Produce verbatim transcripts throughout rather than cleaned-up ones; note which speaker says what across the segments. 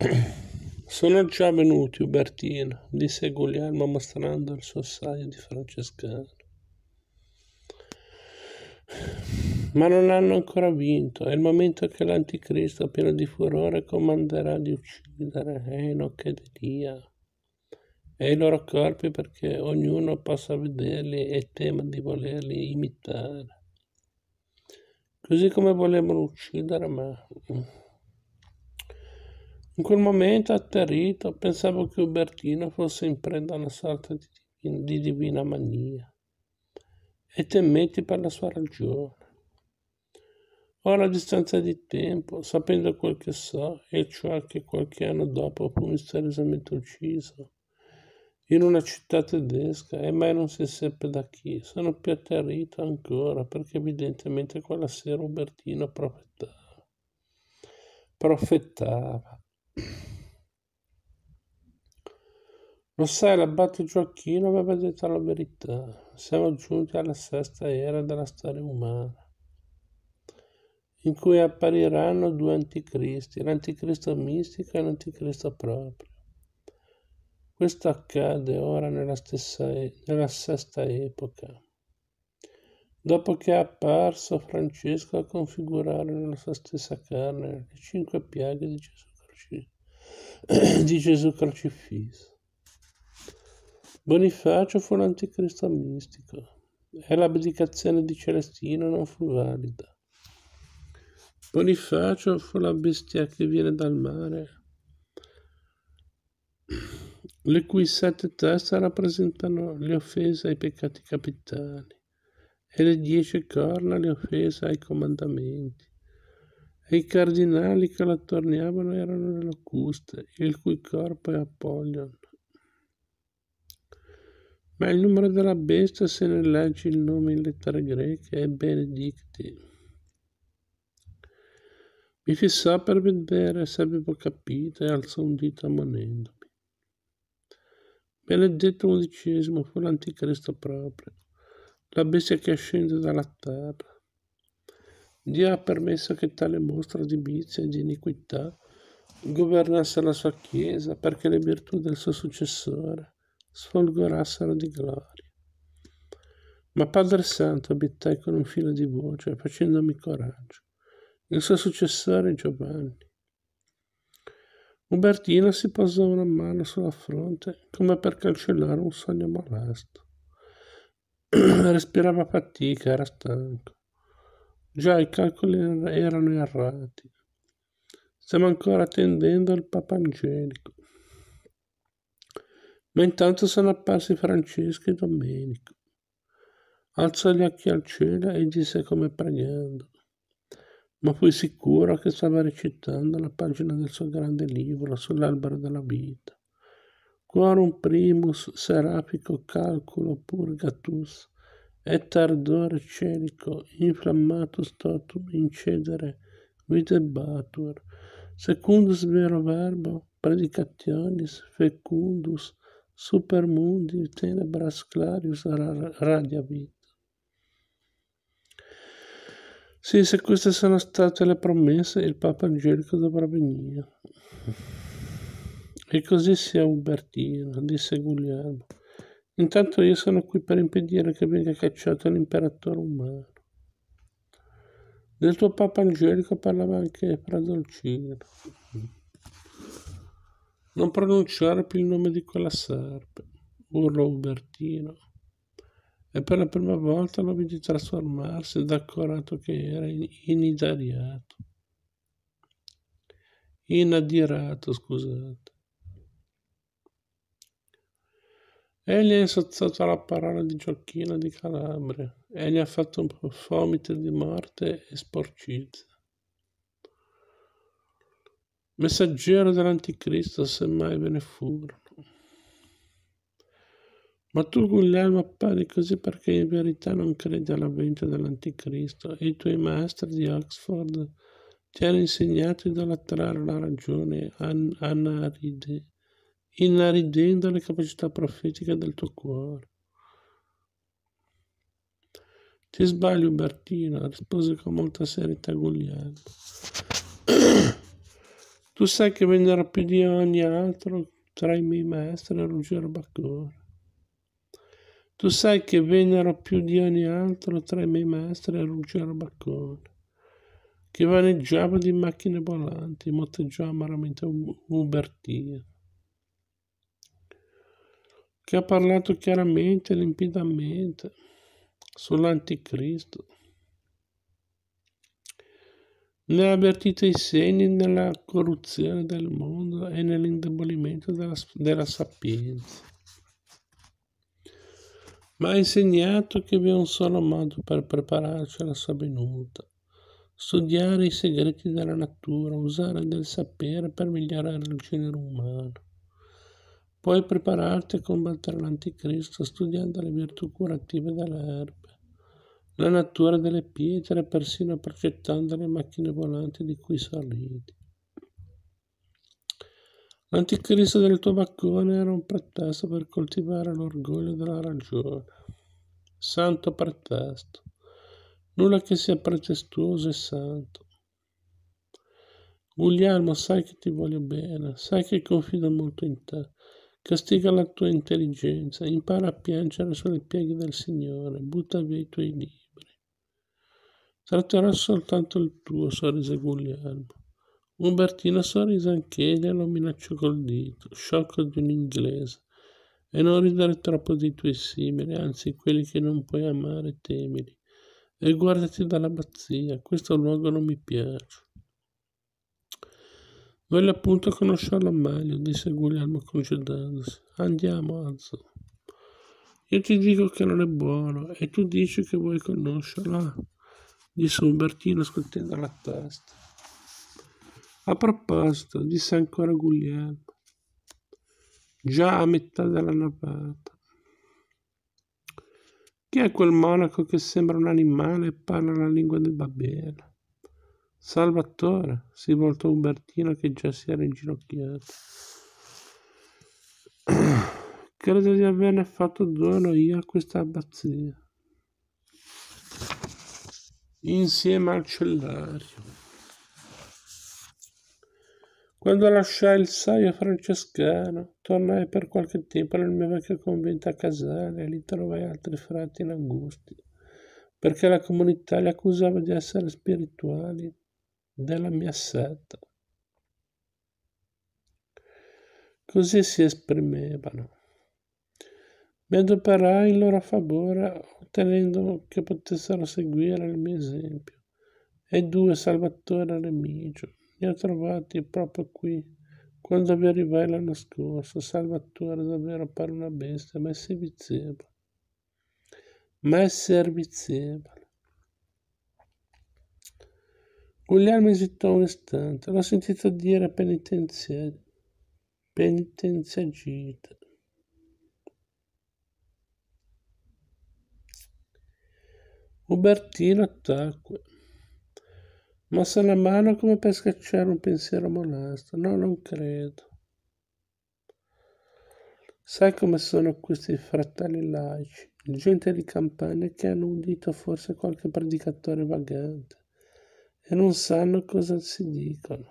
Speaker 1: Sono già venuti, Ubertino, disse Guglielmo mostrando il suo saio di francescano. Ma non hanno ancora vinto. È il momento che l'anticristo, pieno di furore, comanderà di uccidere Enoch ed Elia e i loro corpi perché ognuno possa vederli e tema di volerli imitare. Così come volevano uccidere me. In quel momento, atterrito, pensavo che Ubertino fosse in preda a una sorta di divina, di divina mania e temmetti per la sua ragione. Ora, a distanza di tempo, sapendo quel che so, e cioè che qualche anno dopo fu misteriosamente ucciso in una città tedesca e mai non si seppe da chi, sono più atterrito ancora perché evidentemente quella sera Ubertino profetava. Profetava. Lo sai, l'abate Gioacchino aveva detto la verità. Siamo giunti alla sesta era della storia umana, in cui appariranno due anticristi, l'anticristo mistico e l'anticristo proprio. Questo accade ora nella, stessa, nella sesta epoca, dopo che è apparso Francesco a configurare nella sua stessa carne le cinque piaghe di Gesù, Croci- di Gesù crocifisso. Bonifacio fu l'anticristo mistico e l'abdicazione di Celestino non fu valida. Bonifacio fu la bestia che viene dal mare, le cui sette teste rappresentano le offese ai peccati capitali e le dieci corna le offese ai comandamenti. E i cardinali che lo attorniavano erano le locuste, il cui corpo è Apollon. Ma il numero della bestia, se ne leggi il nome in lettere greche, è Benedicti. Mi fissò per vedere se avevo capito e alzò un dito ammonendomi. Benedetto undicesimo fu l'anticristo proprio, la bestia che scende dalla terra. Dio ha permesso che tale mostro di vizio e di iniquità governasse la sua Chiesa perché le virtù del suo successore sfolgorassero di gloria. Ma Padre Santo, obietai con un filo di voce, facendomi coraggio, il suo successore Giovanni. Ubertino si posò una mano sulla fronte come per cancellare un sogno molesto. Respirava fatica, era stanco. Già i calcoli erano errati. Stiamo ancora attendendo il Papa Angelico. Ma intanto sono apparsi Francesco e Domenico. Alzò gli occhi al cielo e disse come pregando, ma fui sicuro che stava recitando la pagina del suo grande libro sull'albero della vita. Quorum primus serafico calculo purgatus et ardore celico inflammatus totum incedere videbatur secundus vero verbo predicationis fecundus super mundi tenebras clarius radiavit. Sì, se queste sono state le promesse, il Papa Angelico dovrà venire. E così sia Ubertino, disse Guglielmo. Intanto io sono qui per impedire che venga cacciato l'imperatore umano. Del tuo Papa Angelico parlava anche Fra Dolcino. Non pronunciare più il nome di quella serpe, urlò Ubertino. E per la prima volta lo vidi trasformarsi da accorato che era inidariato. Inadirato, scusate. Egli ha insozzato la parola di Gioacchino di Calabria e gli ha fatto un fomito di morte e sporcizia. Messaggero dell'anticristo, semmai ve ne furono. Ma tu, Guglielmo, appari così perché in verità non credi all'avvento dell'anticristo e i tuoi maestri di Oxford ti hanno insegnato a idolatrare la ragione an- anaride, inaridendo le capacità profetiche del tuo cuore. Ti sbagli, Ubertino, rispose con molta serietà Guglielmo. Tu sai che vennero più di ogni altro tra i miei maestri Ruggero Baccone. Tu sai che vennero più di ogni altro tra i miei maestri Ruggero Baccone, che vaneggiava di macchine volanti, motteggiava amaramente Ubertino, che ha parlato chiaramente e limpidamente sull'anticristo. Ne ha avvertito i segni nella corruzione del mondo e nell'indebolimento della, della sapienza. Ma ha insegnato che vi è un solo modo per prepararci alla sua venuta: studiare i segreti della natura, usare del sapere per migliorare il genere umano. Puoi prepararti a combattere l'anticristo studiando le virtù curative delle erbe, la natura delle pietre e persino progettando le macchine volanti di cui sorridi. L'anticristo del tuo baccone era un pretesto per coltivare l'orgoglio della ragione. Santo pretesto. Nulla che sia pretestuoso e santo. Guglielmo, sai che ti voglio bene, sai che confido molto in te. Castiga la tua intelligenza, impara a piangere sulle pieghe del Signore, butta via i tuoi libri. Tratterò soltanto il tuo, sorrise Guglielmo. Umbertino sorrise anch'egli e lo minacciò col dito, sciocco di un inglese. E non ridere troppo dei tuoi simili, anzi quelli che non puoi amare temili. E guardati dall'abbazia, questo luogo non mi piace. Voglio appunto conoscerlo meglio, disse Guglielmo congedandosi. Andiamo, Azzo. Io ti dico che non è buono e tu dici che vuoi conoscerlo, disse Umbertino scuotendo la testa. A proposito, disse ancora Guglielmo, già a metà della navata. Chi è quel monaco che sembra un animale e parla la lingua del Babele? Salvatore, si voltò Umbertino che già si era inginocchiato. Credo di averne fatto dono io a questa abbazia, insieme al cellario. Quando lasciai il saio francescano, tornai per qualche tempo nel mio vecchio convento a Casale e lì trovai altri frati in angustia, perché la comunità li accusava di essere spirituali della mia setta. Così si esprimevano. Mi adoperai in loro favore, ottenendo che potessero seguire il mio esempio. E due, Salvatore e Remigio, li ho trovati proprio qui, quando vi arrivai l'anno scorso. Salvatore davvero pare una bestia, ma è servizievole. Ma è servizievole. Guglielmo esitò un istante. L'ho sentito dire penitenzia, penitenziagita. Ubertino tacque, mosse la mano come per scacciare un pensiero molesto. No, non credo. Sai come sono questi fratelli laici, gente di campagna che hanno udito forse qualche predicatore vagante e non sanno cosa si dicono.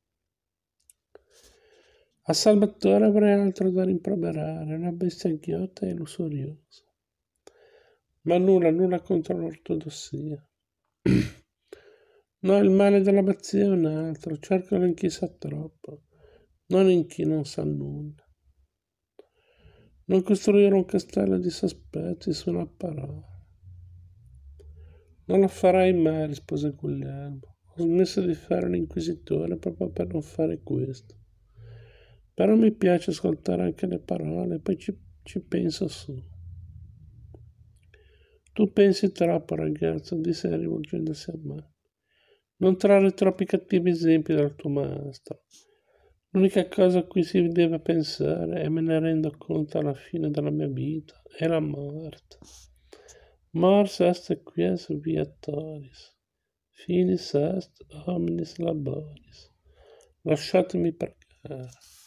Speaker 1: A Salvatore avrei altro da rimproverare, una bestia ghiotta e lussuriosa. Ma nulla, nulla contro l'ortodossia. No, il male dell'abbazia è un altro, cercalo in chi sa troppo, non in chi non sa nulla. Non costruire un castello di sospetti su una parola. Non lo farai mai, rispose Guglielmo. Ho smesso di fare l'inquisitore proprio per non fare questo. Però mi piace ascoltare anche le parole, poi ci, ci penso su. Tu pensi troppo, ragazzo, disse rivolgendosi a me. Non trarre troppi cattivi esempi dal tuo maestro. L'unica cosa a cui si deve pensare, e me ne rendo conto alla fine della mia vita, è la morte. Mors est quies viatoris, finis est hominis laboris. Lasciatemi pregare.